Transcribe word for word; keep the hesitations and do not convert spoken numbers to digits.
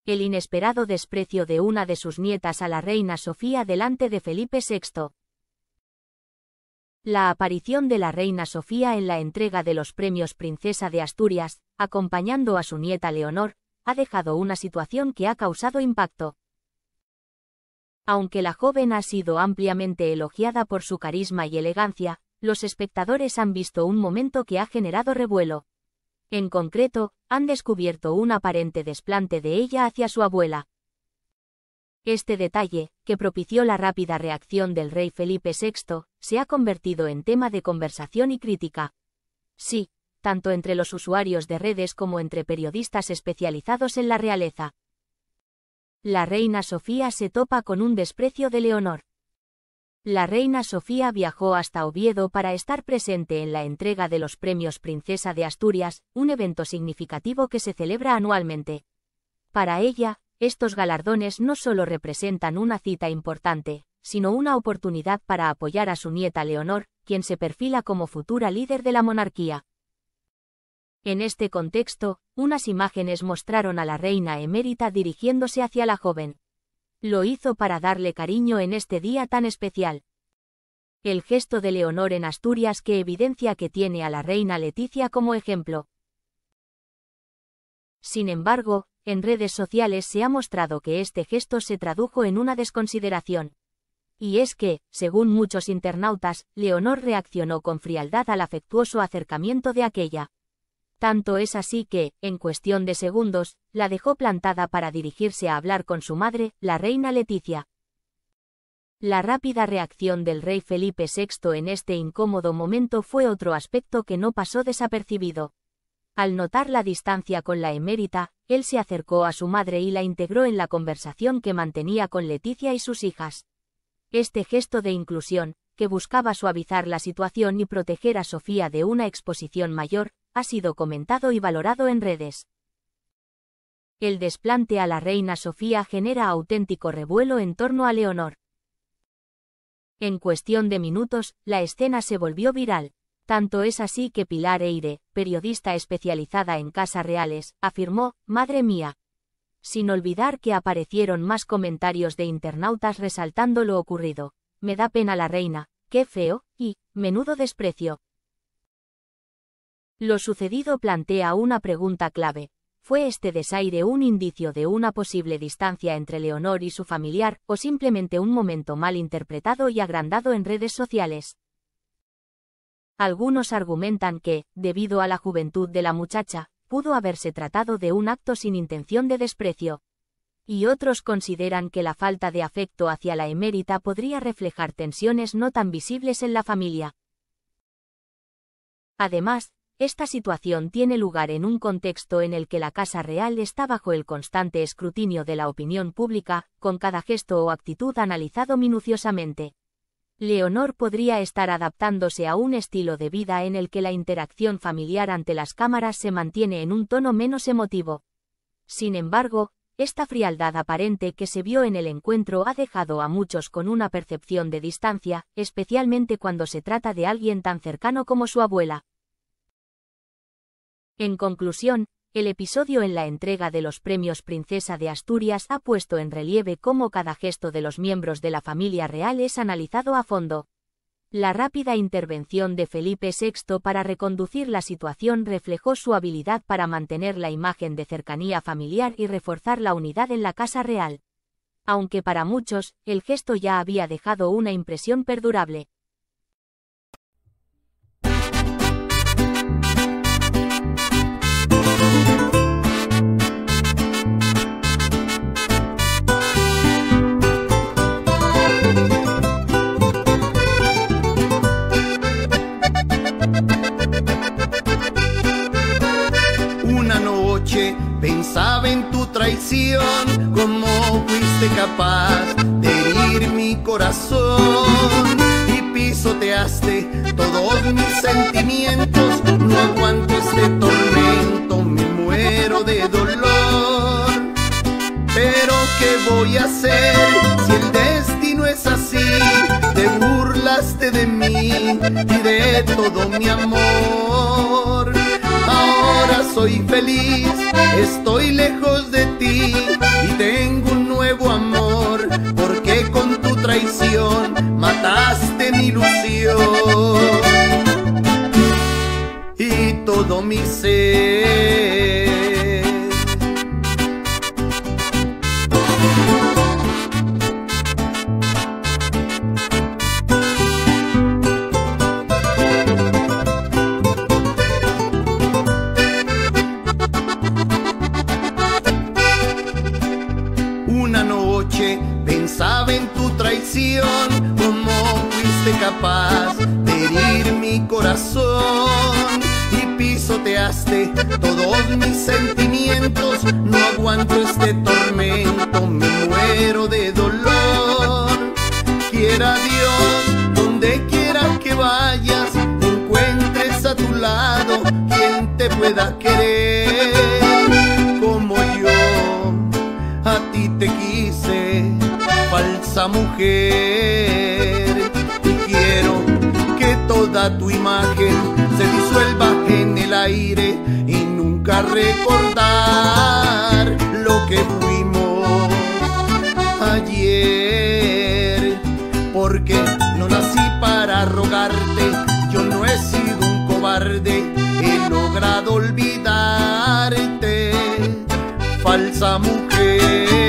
el inesperado desprecio de una de sus nietas a la reina Sofía delante de Felipe sexto. La aparición de la reina Sofía en la entrega de los premios Princesa de Asturias, acompañando a su nieta Leonor, ha dejado una situación que ha causado impacto. Aunque la joven ha sido ampliamente elogiada por su carisma y elegancia, los espectadores han visto un momento que ha generado revuelo. En concreto, han descubierto un aparente desplante de ella hacia su abuela. Este detalle, que propició la rápida reacción del rey Felipe sexto, se ha convertido en tema de conversación y crítica. Sí, tanto entre los usuarios de redes como entre periodistas especializados en la realeza. La reina Sofía se topa con un desprecio de Leonor. La reina Sofía viajó hasta Oviedo para estar presente en la entrega de los premios Princesa de Asturias, un evento significativo que se celebra anualmente. Para ella, estos galardones no solo representan una cita importante, sino una oportunidad para apoyar a su nieta Leonor, quien se perfila como futura líder de la monarquía. En este contexto, unas imágenes mostraron a la reina emérita dirigiéndose hacia la joven. Lo hizo para darle cariño en este día tan especial. El gesto de Leonor en Asturias que evidencia que tiene a la reina Leticia como ejemplo. Sin embargo, en redes sociales se ha mostrado que este gesto se tradujo en una desconsideración. Y es que, según muchos internautas, Leonor reaccionó con frialdad al afectuoso acercamiento de aquella. Tanto es así que, en cuestión de segundos, la dejó plantada para dirigirse a hablar con su madre, la reina Leticia. La rápida reacción del rey Felipe sexto en este incómodo momento fue otro aspecto que no pasó desapercibido. Al notar la distancia con la emérita, él se acercó a su madre y la integró en la conversación que mantenía con Leticia y sus hijas. Este gesto de inclusión, que buscaba suavizar la situación y proteger a Sofía de una exposición mayor, ha sido comentado y valorado en redes. El desplante a la reina Sofía genera auténtico revuelo en torno a Leonor. En cuestión de minutos, la escena se volvió viral. Tanto es así que Pilar Eire, periodista especializada en casas reales, afirmó: «Madre mía». Sin olvidar que aparecieron más comentarios de internautas resaltando lo ocurrido. «Me da pena la reina, qué feo», y «menudo desprecio». Lo sucedido plantea una pregunta clave. ¿Fue este desaire un indicio de una posible distancia entre Leonor y su familiar, o simplemente un momento mal interpretado y agrandado en redes sociales? Algunos argumentan que, debido a la juventud de la muchacha, pudo haberse tratado de un acto sin intención de desprecio. Y otros consideran que la falta de afecto hacia la emérita podría reflejar tensiones no tan visibles en la familia. Además, esta situación tiene lugar en un contexto en el que la Casa Real está bajo el constante escrutinio de la opinión pública, con cada gesto o actitud analizado minuciosamente. Leonor podría estar adaptándose a un estilo de vida en el que la interacción familiar ante las cámaras se mantiene en un tono menos emotivo. Sin embargo, esta frialdad aparente que se vio en el encuentro ha dejado a muchos con una percepción de distancia, especialmente cuando se trata de alguien tan cercano como su abuela. En conclusión, el episodio en la entrega de los premios Princesa de Asturias ha puesto en relieve cómo cada gesto de los miembros de la familia real es analizado a fondo. La rápida intervención de Felipe sexto para reconducir la situación reflejó su habilidad para mantener la imagen de cercanía familiar y reforzar la unidad en la Casa Real. Aunque para muchos, el gesto ya había dejado una impresión perdurable. Pensaba en tu traición, cómo fuiste capaz de herir mi corazón y pisoteaste todos mis sentimientos. No aguanto este tormento, me muero de dolor. Pero ¿qué voy a hacer si el destino es así? Te burlaste de mí y de todo mi amor. Ahora soy feliz, estoy lejos de ti tengo un nuevo amor, porque con tu traición mataste mi ilusión y todo mi ser. Una noche pensaba en tu traición, cómo fuiste capaz de herir mi corazón y pisoteaste todos mis sentimientos. No aguanto este tormento, me muero de dolor. Quiera Dios, donde quiera que vayas, encuentres a tu lado quien te pueda querer como yo a ti te quise, falsa mujer. Y quiero que toda tu imagen se disuelva en el aire y nunca recordar lo que fuimos ayer. Porque no nací para rogarte, yo no he sido un cobarde, he logrado olvidarte, falsa mujer.